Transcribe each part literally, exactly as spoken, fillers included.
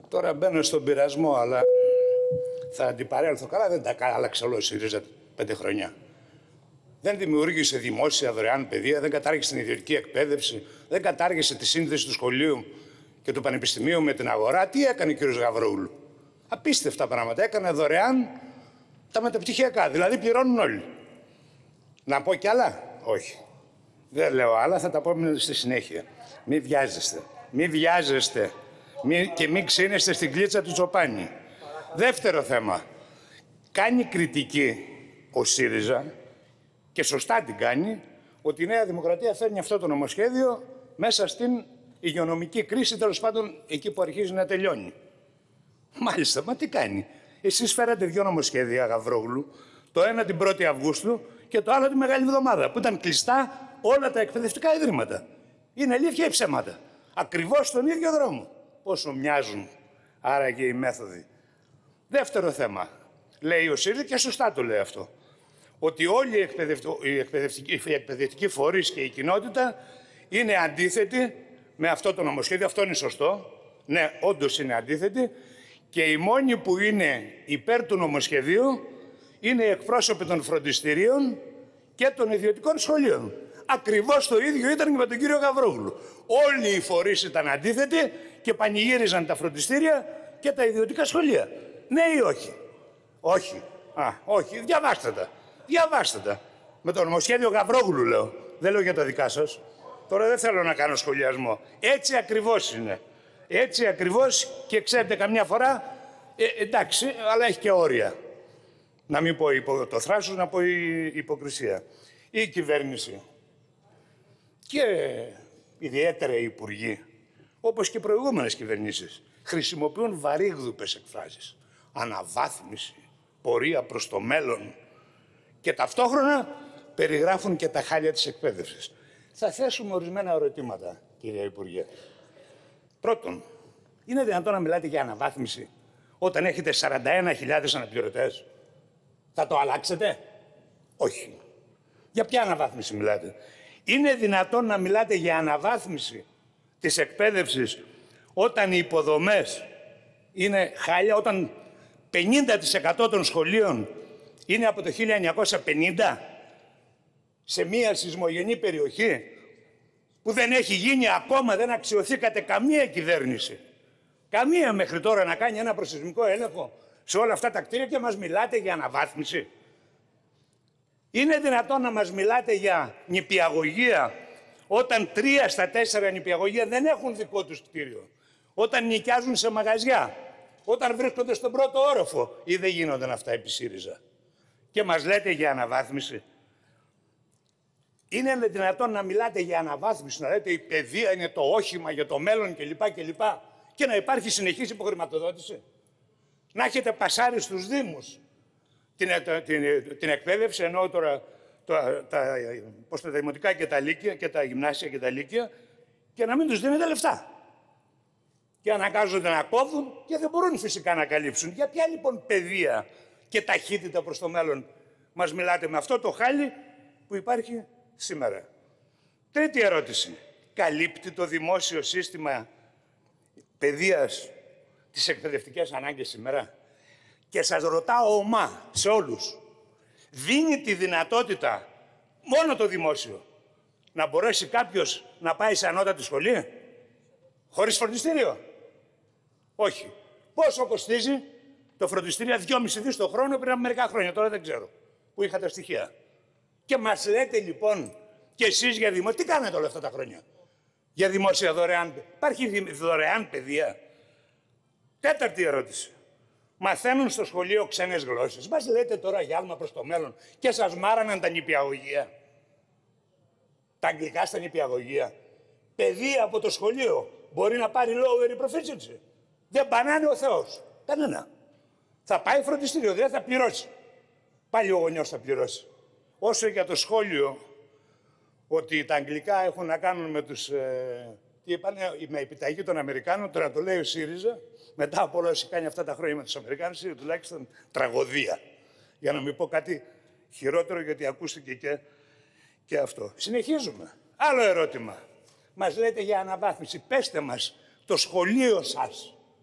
Τώρα μπαίνω στον πειρασμό, αλλά θα αντιπαρέλθω. Καλά, δεν τα άλλαξε όλο η ΣΥΡΙΖΑ πέντε χρόνια. Δεν δημιούργησε δημόσια δωρεάν παιδεία, δεν κατάργησε την ιδιωτική εκπαίδευση, δεν κατάργησε τη σύνδεση του σχολείου και του πανεπιστημίου με την αγορά. Τι έκανε ο κ. Γαβρόγλου? Απίστευτα πράγματα. Έκανε δωρεάν τα μεταπτυχιακά. Δηλαδή πληρώνουν όλοι. Να πω κι άλλα? Όχι. Δεν λέω άλλα, θα τα πω στη συνέχεια. Μην βιάζεστε. Μην βιάζεστε. Μη, και μην ξύνεστε στην κλίτσα του Τσοπάνη. Δεύτερο θέμα. Κάνει κριτική ο ΣΥΡΙΖΑ, και σωστά την κάνει, ότι η Νέα Δημοκρατία φέρνει αυτό το νομοσχέδιο μέσα στην υγειονομική κρίση, τέλος πάντων εκεί που αρχίζει να τελειώνει. Μάλιστα, μα τι κάνει? Εσείς φέρατε δύο νομοσχέδια, Γαβρόγλου, το ένα την πρώτη Αυγούστου και το άλλο τη Μεγάλη Εβδομάδα, που ήταν κλειστά όλα τα εκπαιδευτικά ιδρύματα. Είναι αλήθεια ή ψέματα? Ακριβώς στον ίδιο δρόμο. Πόσο μοιάζουν άραγε οι μέθοδοι. Δεύτερο θέμα. Λέει ο ΣΥΡΙΖΑ, και σωστά το λέει αυτό, ότι όλοι οι εκπαιδευτικοί, οι εκπαιδευτικοί φορείς και η κοινότητα είναι αντίθετοι με αυτό το νομοσχέδιο. Αυτό είναι σωστό. Ναι, όντως είναι αντίθετοι. Και οι μόνοι που είναι υπέρ του νομοσχεδίου είναι οι εκπρόσωποι των φροντιστηρίων και των ιδιωτικών σχολείων. Ακριβώς το ίδιο ήταν και με τον κύριο Γαβρόγλου. Όλοι οι φορείς ήταν αντίθετοι και πανηγύριζαν τα φροντιστήρια και τα ιδιωτικά σχολεία. Ναι ή όχι? Όχι. Α, όχι. Διαβάστε τα. Διαβάστε τα. Με το νομοσχέδιο Γαβρόγλου λέω. Δεν λέω για τα δικά σας. Τώρα δεν θέλω να κάνω σχολιασμό. Έτσι ακριβώς είναι. Έτσι ακριβώς, και ξέρετε καμιά φορά, ε, εντάξει, αλλά έχει και όρια. Να μην πω υπο, το θράσος, να πω η υποκρισία. Η κυβέρνηση και ιδιαίτερα οι υπουργοί, όπως και οι προηγούμενες κυβερνήσεις, χρησιμοποιούν βαρύγδουπες εκφράσεις. Αναβάθμιση, πορεία προς το μέλλον, και ταυτόχρονα περιγράφουν και τα χάλια της εκπαίδευσης. Θα θέσουμε ορισμένα ερωτήματα, κύριε Υπουργέ. Πρώτον, είναι δυνατόν να μιλάτε για αναβάθμιση όταν έχετε σαράντα ένα χιλιάδες αναπληρωτές? Θα το αλλάξετε? Όχι. Για ποια αναβάθμιση μιλάτε? Είναι δυνατόν να μιλάτε για αναβάθμιση της εκπαίδευσης όταν οι υποδομές είναι χάλια, όταν πενήντα τοις εκατό των σχολείων είναι από το χίλια εννιακόσια πενήντα, σε μία σεισμογενή περιοχή που δεν έχει γίνει ακόμα, δεν αξιωθήκατε καμία κυβέρνηση, καμία μέχρι τώρα, να κάνει ένα προσεισμικό έλεγχο σε όλα αυτά τα κτίρια, και μας μιλάτε για αναβάθμιση? Είναι δυνατόν να μας μιλάτε για νηπιαγωγεία όταν τρία στα τέσσερα νηπιαγωγεία δεν έχουν δικό τους κτίριο, όταν νοικιάζουν σε μαγαζιά, όταν βρίσκονται στον πρώτο όροφο, ή δεν γίνονταν αυτά επί ΣΥΡΙΖΑ, και μας λέτε για αναβάθμιση? Είναι δυνατόν να μιλάτε για αναβάθμιση, να λέτε η παιδεία είναι το όχημα για το μέλλον κλπ. κλπ. Και να υπάρχει συνεχής υποχρηματοδότηση? Να έχετε πασάρει στους Δήμους την, την, την εκπαίδευση, ενώ τώρα τα, τα, πώς τα δημοτικά και τα λύκεια και τα γυμνάσια και τα λύκεια, και να μην τους δίνετε λεφτά. Και αναγκάζονται να κόβουν και δεν μπορούν φυσικά να καλύψουν. Για ποια λοιπόν παιδεία και ταχύτητα προς το μέλλον μας μιλάτε με αυτό το χάλι που υπάρχει σήμερα? Τρίτη ερώτηση. Καλύπτει το δημόσιο σύστημα παιδείας τις εκπαιδευτικές ανάγκες σήμερα? Και σας ρωτάω ομά σε όλους. Δίνει τη δυνατότητα μόνο το δημόσιο να μπορέσει κάποιος να πάει σε ανώτατη σχολή χωρίς φροντιστήριο? Όχι. Πόσο κοστίζει το φροντιστήριο? δυόμισι δις το χρόνο πριν από μερικά χρόνια, τώρα δεν ξέρω που είχα τα στοιχεία. Και μας λέτε λοιπόν και εσείς για δημόσια. Τι κάνετε όλα αυτά τα χρόνια για δημόσια δωρεάν? Υπάρχει δωρεάν παιδεία? Τέταρτη ερώτηση. Μαθαίνουν στο σχολείο ξένες γλώσσες. Μας λέτε τώρα για άλμα προς το μέλλον, και σας μάραναν τα νηπιαγωγεία. Τα αγγλικά στα νηπιαγωγεία. Παιδεία από το σχολείο μπορεί να πάρει lower proficiency? Δεν πανάνε ο Θεός. Κανένα. Θα πάει φροντιστήριο, δεν θα πληρώσει. Πάλι ο γονιός θα πληρώσει. Όσο για το σχόλιο ότι τα αγγλικά έχουν να κάνουν με τους, ε, τι είπανε, με επιταγή των Αμερικάνων, τώρα το λέει ο ΣΥΡΙΖΑ, μετά από όλα όσα κάνει αυτά τα χρόνια με τους Αμερικάνους, είναι τουλάχιστον τραγωδία. Για να μην πω κάτι χειρότερο, γιατί ακούστηκε και, και αυτό. Συνεχίζουμε. Άλλο ερώτημα. Μας λέτε για αναβάθμιση. Πέστε μας, το σχολείο σας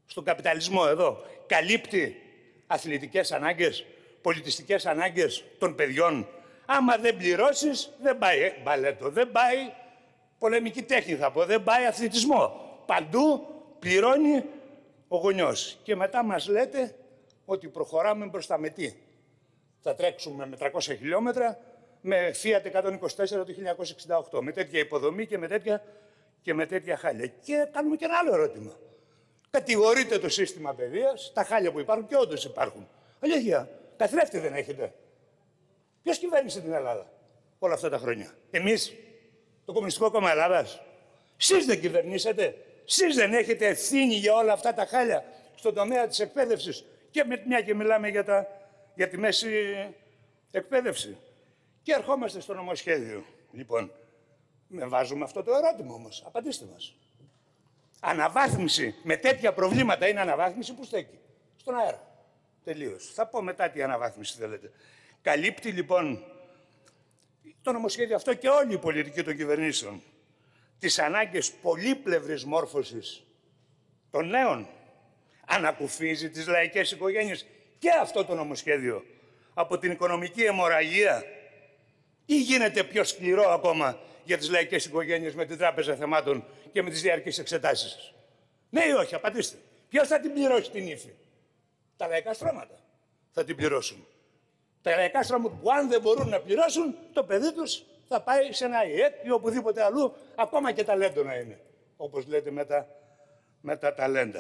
στον καπιταλισμό εδώ, καλύπτει αθλητικές ανάγκες, πολιτιστικές ανάγκες των παιδιών. Άμα δεν πληρώσεις, δεν πάει ε, μπαλέτο, δεν πάει πολεμική τέχνη θα πω, δεν πάει αθλητισμό. Παντού πληρώνει ο γονιός. Και μετά μας λέτε ότι προχωράμε μπροστά με τι. Θα τρέξουμε με τριακόσια χιλιόμετρα με Fiat εκατόν είκοσι τέσσερα το χίλια εννιακόσια εξήντα οκτώ, με τέτοια υποδομή και με τέτοια, και με τέτοια χάλια. Και κάνουμε και ένα άλλο ερώτημα. Κατηγορείτε το σύστημα παιδείας, τα χάλια που υπάρχουν και όντως υπάρχουν. Αλήθεια, καθρέφτη δεν έχετε. Ποιος κυβέρνησε την Ελλάδα όλα αυτά τα χρόνια? Εμείς, το Κομμουνιστικό Κόμμα Ελλάδας? Εσείς δεν κυβερνήσατε? Εσείς δεν έχετε ευθύνη για όλα αυτά τα χάλια στον τομέα της εκπαίδευσης? Και με μια και μιλάμε για, τα, για τη μέση εκπαίδευση. Και ερχόμαστε στο νομοσχέδιο. Λοιπόν, με βάζουμε αυτό το ερώτημα όμως. Απαντήστε μας. Αναβάθμιση με τέτοια προβλήματα είναι αναβάθμιση που στέκει? Στον αέρα. Τελείως. Θα πω μετά τι αναβάθμιση θέλετε. Καλύπτει λοιπόν το νομοσχέδιο αυτό και όλη η πολιτική των κυβερνήσεων τις ανάγκες πολύπλευρης μόρφωσης των νέων? Ανακουφίζει τις λαϊκές οικογένειες και αυτό το νομοσχέδιο από την οικονομική αιμορραγία, ή γίνεται πιο σκληρό ακόμα για τις λαϊκές οικογένειες με την Τράπεζα Θεμάτων και με τις διαρκείς εξετάσεις σας? Ναι ή όχι, απαντήστε. Ποιος θα την πληρώσει την ύφη? Τα λαϊκά στρώματα θα την πληρώσουν. Τα λαϊκά στρώματα που αν δεν μπορούν να πληρώσουν, το παιδί τους θα πάει σε ένα ΙΕΚ ή οπουδήποτε αλλού, ακόμα και ταλέντο να είναι, όπως λέτε με τα, με τα ταλέντα.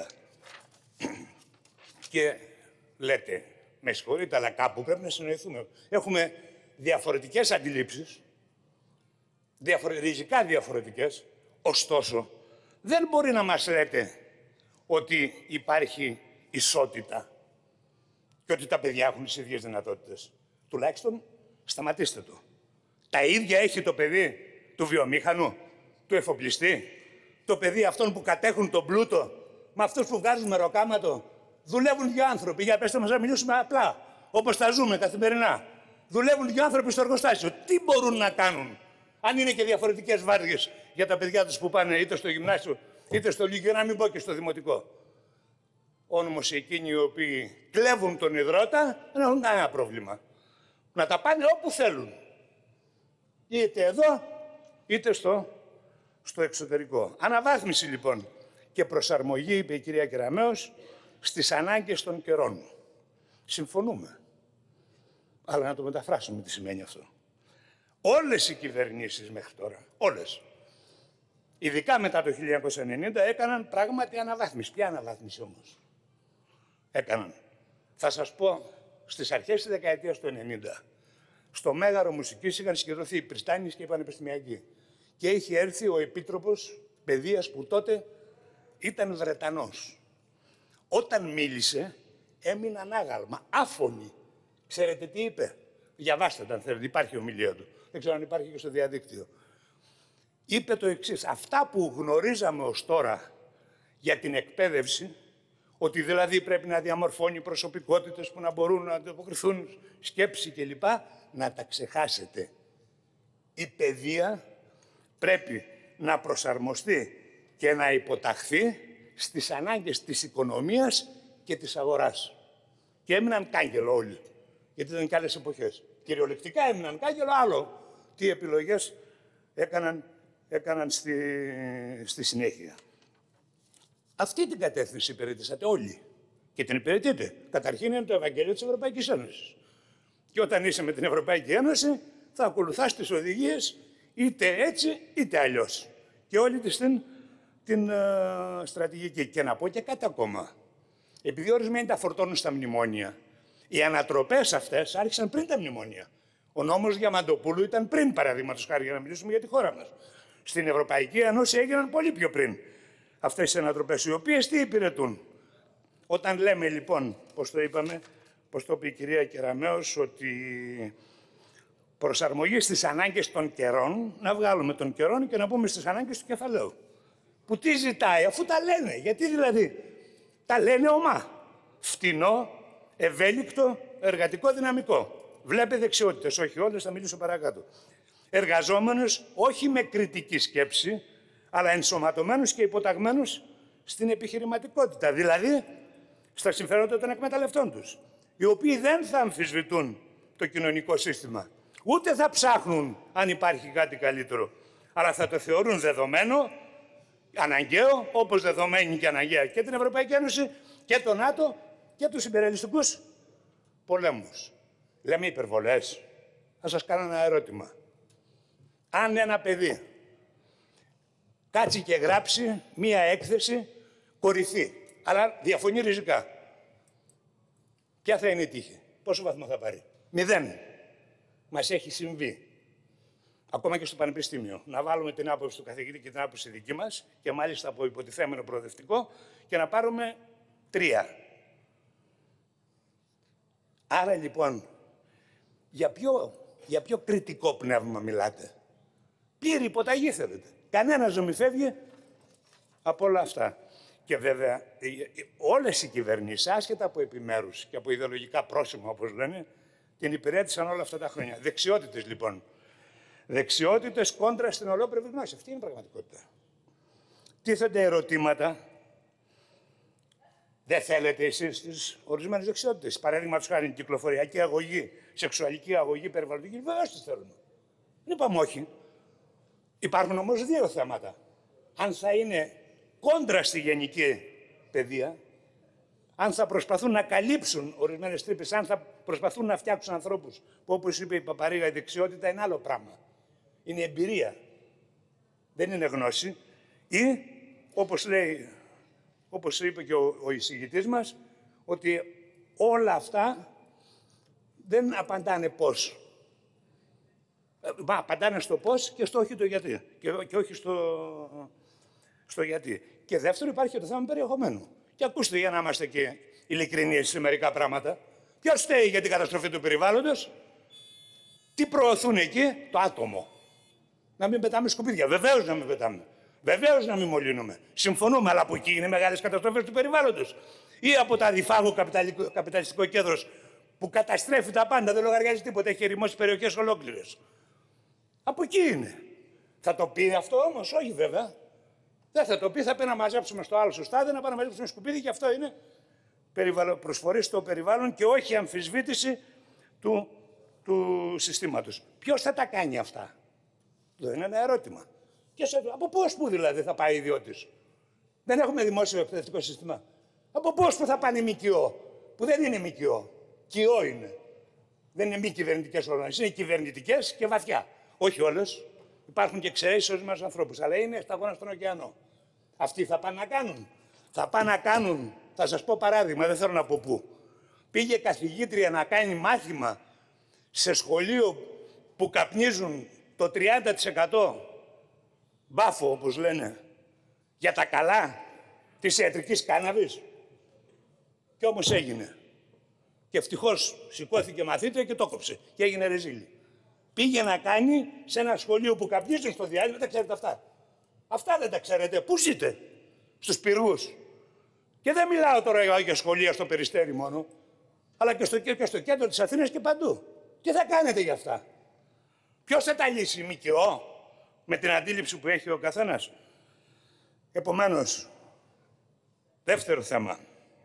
Και λέτε, με συγχωρείτε, αλλά κάπου πρέπει να συνοηθούμε. Έχουμε διαφορετικές αντιλήψεις, διαφορετικά διαφορετικές, ωστόσο δεν μπορεί να μας λέτε ότι υπάρχει ισότητα και ότι τα παιδιά έχουν τις ίδιες δυνατότητες. Τουλάχιστον σταματήστε το. Τα ίδια έχει το παιδί του βιομήχανου, του εφοπλιστή, το παιδί αυτών που κατέχουν τον πλούτο, με αυτούς που βγάζουν μεροκάματο? Δουλεύουν δύο άνθρωποι, για πέστε μας να μιλήσουμε απλά, όπως τα ζούμε καθημερινά. Δουλεύουν δύο άνθρωποι στο εργοστάσιο. Τι μπορούν να κάνουν, αν είναι και διαφορετικές βάρδιες για τα παιδιά τους που πάνε είτε στο γυμνάσιο, είτε στο λύκειο, να μην πω και στο δημοτικό? Όμως εκείνοι οι οποίοι κλέβουν τον υδρότα δεν έχουν κανένα πρόβλημα. Να τα πάνε όπου θέλουν. Είτε εδώ, είτε στο, στο εξωτερικό. Αναβάθμιση λοιπόν και προσαρμογή, είπε η κυρία Κεραμέως, στις ανάγκες των καιρών. Συμφωνούμε. Αλλά να το μεταφράσουμε τι σημαίνει αυτό. Όλες οι κυβερνήσεις μέχρι τώρα, όλες, ειδικά μετά το χίλια εννιακόσια ενενήντα, έκαναν πράγματι αναβάθμιση. Ποια αναβάθμιση όμως έκαναν? Θα σας πω, στις αρχές της δεκαετίας του ενενήντα, στο Μέγαρο Μουσικής είχαν συγκεντρωθεί οι Πριστάνιες και οι Πανεπιστημιακοί. Και είχε έρθει ο Επίτροπος Παιδείας που τότε ήταν Βρετανός. Όταν μίλησε, έμειναν άγαλμα, άφωνοι. Ξέρετε τι είπε? Διαβάστε το αν θέλετε, υπάρχει ομιλία του. Δεν ξέρω αν υπάρχει και στο διαδίκτυο. Είπε το εξής: αυτά που γνωρίζαμε ως τώρα για την εκπαίδευση, ότι δηλαδή πρέπει να διαμορφώνει προσωπικότητες που να μπορούν να ανταποκριθούν, σκέψη κλπ, να τα ξεχάσετε. Η παιδεία πρέπει να προσαρμοστεί και να υποταχθεί στις ανάγκες της οικονομίας και της αγοράς. Και έμειναν κάγκελο όλοι, γιατί ήταν και άλλες εποχές. Κυριολεκτικά έμειναν κάγκελο, άλλο τι επιλογές έκαναν, έκαναν στη, στη συνέχεια. Αυτή την κατεύθυνση υπηρετήσατε όλοι και την υπηρετείτε. Καταρχήν είναι το Ευαγγέλιο της Ευρωπαϊκής Ένωσης. Και όταν είσαι με την Ευρωπαϊκή Ένωση θα ακολουθάς τις οδηγίες είτε έτσι είτε αλλιώς. Και όλη τη την, την uh, στρατηγική. Και να πω και κάτι ακόμα. Επειδή ορισμένοι τα φορτώνουν στα μνημόνια, οι ανατροπές αυτές άρχισαν πριν τα μνημόνια. Ο νόμος Διαμαντοπούλου ήταν πριν, παραδείγματος χάρη, για να μιλήσουμε για τη χώρα μας. Στην Ευρωπαϊκή Ένωση έγιναν πολύ πιο πριν αυτές οι ανατροπές, οι οποίες τι υπηρετούν? Όταν λέμε λοιπόν, πώς το είπαμε, πώς το είπε η κυρία Κεραμέως, ότι προσαρμογή στις ανάγκες των καιρών, να βγάλουμε των καιρών και να πούμε στις ανάγκες του κεφαλαίου. Που τι ζητάει, αφού τα λένε? Γιατί δηλαδή? Τα λένε ομά. Φτηνό, ευέλικτο, εργατικό δυναμικό. Βλέπε δεξιότητες, όχι όλες, θα μιλήσω παρακάτω. Εργαζόμενους όχι με κριτική σκέψη, αλλά ενσωματωμένους και υποταγμένους στην επιχειρηματικότητα, δηλαδή στα συμφέροντα των εκμεταλλευτών τους, οι οποίοι δεν θα αμφισβητούν το κοινωνικό σύστημα, ούτε θα ψάχνουν αν υπάρχει κάτι καλύτερο, αλλά θα το θεωρούν δεδομένο, αναγκαίο, όπως δεδομένη και αναγκαία και την Ευρωπαϊκή Ένωση και το ΝΑΤΟ και τους υπερελιστικούς πολέμους. Λέμε υπερβολές. Θα σας κάνω ένα ερώτημα. Αν ένα παιδί κάτσει και γράψει μία έκθεση κορυφή, αλλά διαφωνεί ριζικά, ποια θα είναι η τύχη, πόσο βαθμό θα πάρει? Μηδέν. Μας έχει συμβεί. Ακόμα και στο πανεπιστήμιο. Να βάλουμε την άποψη του καθηγητή και την άποψη δική μας και μάλιστα από υποτιθέμενο προοδευτικό και να πάρουμε τρία. Άρα λοιπόν, για ποιο, για ποιο κριτικό πνεύμα μιλάτε? Πλήρη υποταγή θέλετε. Κανένας δεν μη φεύγει από όλα αυτά. Και βέβαια όλες οι κυβερνήσεις, άσχετα από επιμέρους και από ιδεολογικά πρόσημα όπως λένε, την υπηρέτησαν όλα αυτά τα χρόνια. Δεξιότητες λοιπόν. Δεξιότητες κόντρα στην ολόκληρη γνώση. Αυτή είναι η πραγματικότητα. Τίθενται ερωτήματα. Δεν θέλετε εσείς τις ορισμένες δεξιότητες? Παραδείγματος χάρη, κυκλοφοριακή αγωγή, σεξουαλική αγωγή, περιβαλλοντική. Βεβαίως τις θέλουν. Δεν είπαμε όχι. Υπάρχουν όμως δύο θέματα. Αν θα είναι κόντρα στη γενική παιδεία, αν θα προσπαθούν να καλύψουν ορισμένες τρύπες, αν θα προσπαθούν να φτιάξουν ανθρώπους που, όπως είπε η Παπαρίγα, η δεξιότητα είναι άλλο πράγμα. Είναι εμπειρία. Δεν είναι γνώση. Ή, όπως λέει, όπως είπε και ο, ο εισηγητής μας, ότι όλα αυτά δεν απαντάνε πώς. Μα απαντάνε στο πώς και στο όχι το γιατί. Και, και όχι στο, στο γιατί. Και δεύτερο, υπάρχει και το θέμα περιεχομένου. Και ακούστε, για να είμαστε και ειλικρινείς σε μερικά πράγματα, ποιος φταίει για την καταστροφή του περιβάλλοντος? Τι προωθούν εκεί? Το άτομο. Να μην πετάμε σκουπίδια. Βεβαίως να μην πετάμε. Βεβαίως να μην μολύνουμε. Συμφωνούμε, αλλά από εκεί είναι μεγάλες καταστροφές του περιβάλλοντος. Ή από τα διφάγο καπιταλιστικό κέντρος που καταστρέφει τα πάντα, δεν λογαριάζει τίποτα, έχει ερημώσει περιοχές ολόκληρες. Από εκεί είναι. Θα το πει αυτό όμως? Όχι βέβαια. Δεν θα το πει, θα πει να μαζέψουμε στο άλλο στάδιο, να πάμε να μαζέψουμε σκουπίδι και αυτό είναι προσφορή στο περιβάλλον και όχι αμφισβήτηση του, του συστήματος. Ποιος θα τα κάνει αυτά? Αυτό είναι ένα ερώτημα. Και σε, από πώς που δηλαδή θα πάει ιδιώτης? Δεν έχουμε δημόσιο εκπαιδευτικό σύστημα. Από πώς που θα πάνε ΜΚΟ? Που δεν είναι ΜΚΟ. ΚΙΟ είναι. Δεν είναι μη κυβερνητικές οργανώσεις. Είναι κυβερνητικές και βαθιά. Όχι όλες. Υπάρχουν και εξαιρέσεις ορισμένους ανθρώπους. Αλλά είναι σταγόνα στον ωκεανό. Αυτοί θα πάνε να κάνουν. Θα πάνε να κάνουν. Θα σας πω παράδειγμα, δεν θέλω να πω πού. Πήγε καθηγήτρια να κάνει μάθημα σε σχολείο που καπνίζουν το τριάντα τοις εκατό μπάφο, όπως λένε, για τα καλά της ιατρικής κάναβης. Και όμως έγινε. Και ευτυχώς σηκώθηκε μαθήτρια και το κόψε. Και έγινε ρεζίλη. Πήγε να κάνει σε ένα σχολείο που καπνίζουν στο διάλειμμα, δεν τα ξέρετε αυτά. Αυτά δεν τα ξέρετε. Πού ζείτε? Στους πυργούς. Και δεν μιλάω τώρα για σχολεία στο Περιστέρι μόνο, αλλά και στο, και στο κέντρο της Αθήνας και παντού. Τι θα κάνετε για αυτά? Ποιος θα τα λύσει? ΜΚΟ? Με την αντίληψη που έχει ο καθένας. Επομένως, δεύτερο θέμα.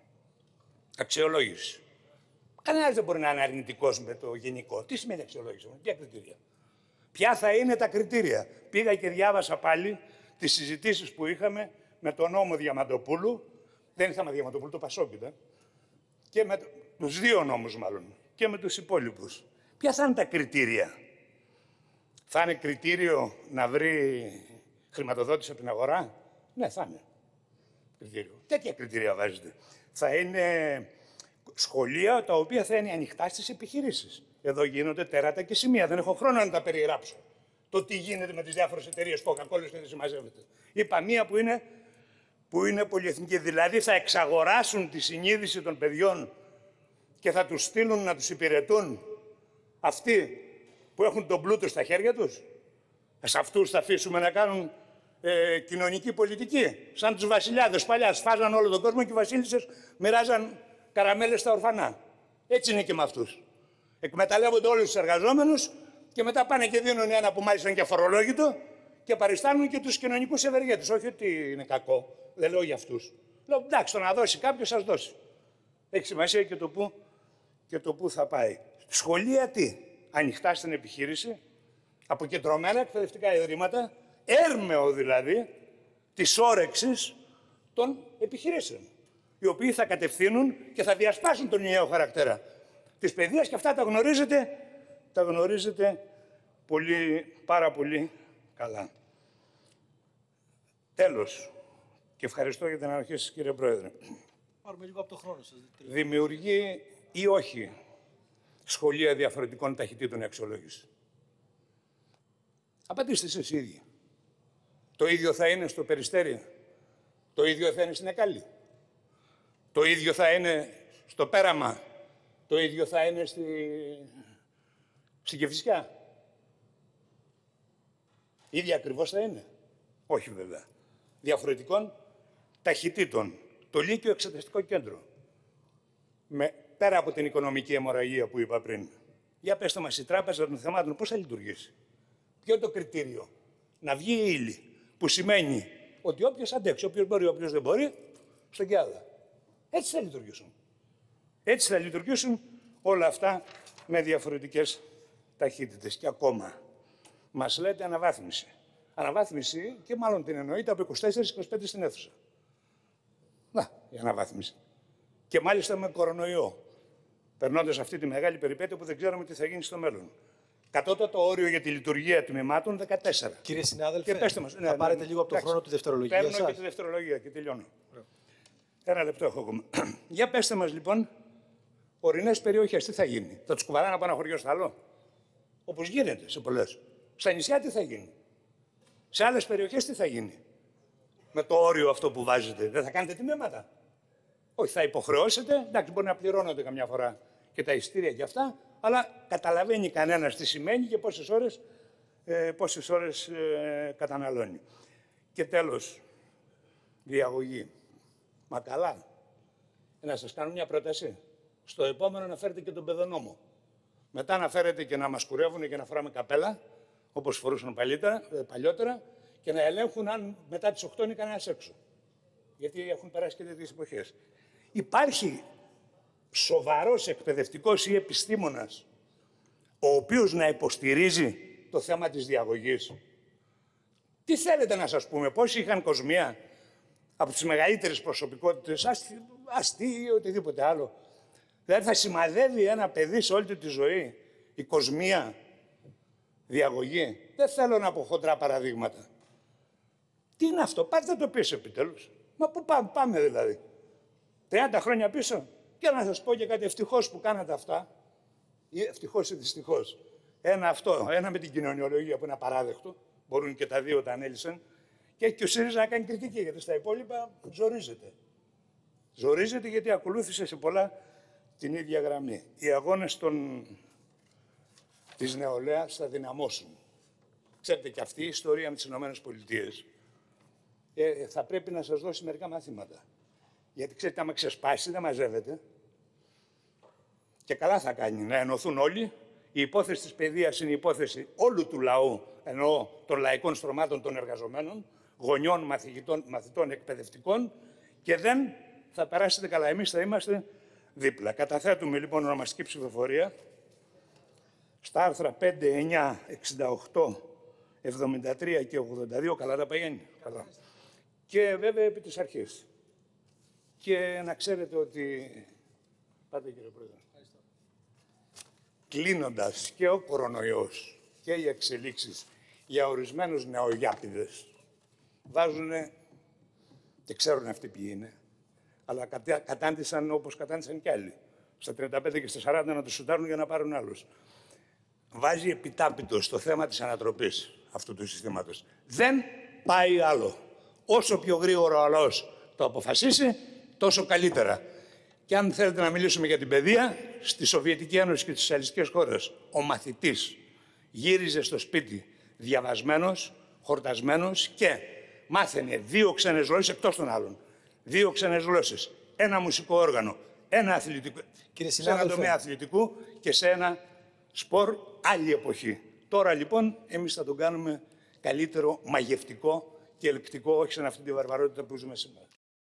Αξιολόγηση. Κανένας δεν μπορεί να είναι αρνητικός με το γενικό. Τι σημαίνει αξιολόγηση? Ποια κριτήρια? Ποια θα είναι τα κριτήρια? Πήγα και διάβασα πάλι τις συζητήσεις που είχαμε με τον νόμο Διαμαντοπούλου. Δεν είχαμε Διαμαντοπούλου, το Πασόκ ήταν. Και με τους δύο νόμους μάλλον. Και με τους υπόλοιπους. Ποια θα είναι τα κριτήρια? Θα είναι κριτήριο να βρει χρηματοδότηση από την αγορά? Ναι, θα είναι κριτήριο. Τέτοια κριτήρια βάζετε. Θα είναι σχολεία τα οποία θα είναι ανοιχτά στις επιχειρήσεις. Εδώ γίνονται τέρατα και σημεία. Δεν έχω χρόνο να τα περιγράψω. Το τι γίνεται με τις διάφορες εταιρείες Coca-Cola και δεν συμμαζεύεται. Είπα μία που είναι, που είναι πολυεθνική. Δηλαδή θα εξαγοράσουν τη συνείδηση των παιδιών και θα τους στείλουν να τους υπηρετούν αυτοί που έχουν τον πλούτο στα χέρια τους. Σε αυτούς θα αφήσουμε να κάνουν ε, κοινωνική πολιτική. Σαν τους βασιλιάδες παλιά. Σφάζαν όλο τον κόσμο και οι βασίλισσες μοιράζαν καραμέλες στα ορφανά. Έτσι είναι και με αυτούς. Εκμεταλλεύονται όλους τους εργαζόμενους και μετά πάνε και δίνουν ένα που μάλιστα είναι και αφορολόγητο και Και παριστάνουν και τους κοινωνικούς ευεργέτες. Όχι ότι είναι κακό, δεν λέω για αυτούς. Λέω εντάξει, το να δώσει κάποιος, σας δώσει. Έχει σημασία και το πού, και το πού θα πάει. Σχολεία τι, ανοιχτά στην επιχείρηση, αποκεντρωμένα εκπαιδευτικά ιδρύματα, έρμεο δηλαδή της όρεξης των επιχειρήσεων, οι οποίοι θα κατευθύνουν και θα διασπάσουν τον ενιαίο χαρακτήρα της παιδείας και αυτά τα γνωρίζετε, τα γνωρίζετε πολύ, πάρα πολύ καλά. Τέλος, και ευχαριστώ για την ανοχή σας, κύριε Πρόεδρε. Πάρουμε λίγο από το χρόνο σας. Δημιουργεί ή όχι σχολεία διαφορετικών ταχυτήτων η αξιολόγηση? Απαντήστε εσείς οι ίδιοι. Το ίδιο θα είναι στο Περιστέρι, το ίδιο θα είναι στην Εκάλη, το ίδιο θα είναι στο Πέραμα, το ίδιο θα είναι στη, στη Κηφισιά. Ίδια ακριβώς θα είναι? Όχι βέβαια. Διαφορετικών ταχυτήτων. Το Λύκειο Εξεταστικό Κέντρο. Με, πέρα από την οικονομική αιμορραγία που είπα πριν. Για πέστε μας, η Τράπεζα των Θεμάτων πώς θα λειτουργήσει? Ποιο είναι το κριτήριο? Να βγει η ύλη, που σημαίνει ότι όποιος αντέξει, όποιος μπορεί, όποιος δεν μπορεί, στον Κιάδα. Έτσι θα λειτουργήσουν. Έτσι θα λειτουργήσουν όλα αυτά με διαφορετικές ταχύτητες. Και ακόμα, μας λέτε αναβάθμιση. Αναβάθμιση και μάλλον την εννοείται από είκοσι τέσσερα είκοσι πέντε στην αίθουσα. Να, η αναβάθμιση. Και μάλιστα με κορονοϊό. Περνώντας αυτή τη μεγάλη περιπέτεια που δεν ξέρουμε τι θα γίνει στο μέλλον. Κατώτατο όριο για τη λειτουργία τμήματων δεκατέσσερα. Κύριε συνάδελφε, και πέστε μας, ναι, θα πάρετε ναι, λίγο από το εντάξει, χρόνο του δευτερολογία σας. Παίρνω και τη δευτερολογία και τελειώνω. Yeah. Ένα λεπτό έχω ακόμα. Για πέστε μας λοιπόν, ορεινές περιοχές τι θα γίνει? Θα τους κουβαλάνε από ένα χωριό στο άλλο? Όπως γίνεται σε πολλές. Στα νησιά τι θα γίνει? Σε άλλες περιοχές τι θα γίνει? Με το όριο αυτό που βάζετε, δεν θα κάνετε τιμήματα? Όχι, θα υποχρεώσετε. Εντάξει, μπορεί να πληρώνονται καμιά φορά και τα εισιτήρια και αυτά, αλλά καταλαβαίνει κανένας τι σημαίνει και πόσες ώρες, ε, πόσες ώρες ε, καταναλώνει. Και τέλος, διαγωγή. Μα καλά. Να σας κάνω μια πρόταση. Στο επόμενο να φέρετε και τον παιδονόμο. Μετά να φέρετε και να μας κουρεύουν και να φοράμε καπέλα, όπως φορούσαν παλίτερα, παλιότερα, και να ελέγχουν αν μετά τις οκτώ είναι κανένας έξω. Γιατί έχουν περάσει και τέτοιες εποχές. Υπάρχει σοβαρός εκπαιδευτικός ή επιστήμονας ο οποίος να υποστηρίζει το θέμα της διαγωγής? Τι θέλετε να σας πούμε, πόσοι είχαν κοσμία από τις μεγαλύτερες προσωπικότητες, αστεί ή οτιδήποτε άλλο? Δηλαδή θα σημαδεύει ένα παιδί σε όλη του τη ζωή η κοσμία διαγωγή? Δεν θέλω να πω χοντρά παραδείγματα. Τι είναι αυτό, πάτε το πίσω επιτέλους. Μα πού πάμε, πάμε δηλαδή? τριάντα χρόνια πίσω. Και να σας πω και κάτι, ευτυχώς που κάνατε αυτά, ή ευτυχώς ή δυστυχώς. Ένα αυτό, ένα με την κοινωνιολογία που είναι απαράδεκτο, μπορούν και τα δύο τα ανέλησαν, και έχει και ο ΣΥΡΙΖΑ να κάνει κριτική, γιατί στα υπόλοιπα ζορίζεται. Ζορίζεται γιατί ακολούθησε σε πολλά την ίδια γραμμή. Οι αγώνες των... της νεολαίας θα δυναμώσουν. Ξέρετε, και αυτή η ιστορία με τις ΗΠΑ ε, θα πρέπει να σας δώσει μερικά μαθήματα. Γιατί ξέρετε, άμα ξεσπάσει, δεν μαζεύεται. Και καλά θα κάνει να ενωθούν όλοι. Η υπόθεση της παιδείας είναι η υπόθεση όλου του λαού, εννοώ των λαϊκών στρωμάτων των εργαζομένων, γονιών, μαθητών, μαθητών εκπαιδευτικών, και δεν θα περάσετε καλά. Εμείς θα είμαστε δίπλα. Καταθέτουμε λοιπόν ονομαστική ψηφοφορία στα άρθρα πέντε, εννιά, εξήντα οκτώ, εβδομήντα τρία και ογδόντα δύο. Καλά τα παγαίνει. Καλά. Και βέβαια επί της αρχής. Και να ξέρετε ότι... Πάτε κύριε Πρόεδρε. Κλείνοντας, και ο κορονοϊός και οι εξελίξεις για ορισμένους νεογιάπηδες βάζουν, και ξέρουν αυτοί ποιοι είναι, αλλά κατάντησαν όπως κατάντησαν κι άλλοι. Στα τριάντα πέντε και στα σαράντα να τους σουτάρουν για να πάρουν άλλους. Βάζει επιτάπητο στο θέμα της ανατροπής αυτού του συστήματος. Δεν πάει άλλο. Όσο πιο γρήγορα ο λαός το αποφασίσει, τόσο καλύτερα. Και αν θέλετε να μιλήσουμε για την παιδεία, στη Σοβιετική Ένωση και στις σοσιαλιστικές χώρες, ο μαθητής γύριζε στο σπίτι διαβασμένος, χορτασμένος και μάθαινε δύο ξένες γλώσσες εκτός των άλλων. Δύο ξένες γλώσσες, ένα μουσικό όργανο, ένα αθλητικό, σε ένα τομέα αθλητικού και σε ένα σπορ άλλη εποχή. Τώρα λοιπόν εμείς θα τον κάνουμε καλύτερο μαγευτικό και ελκτικό, όχι σαν αυτή τη βαρβαρότητα που ζούμε σήμερα.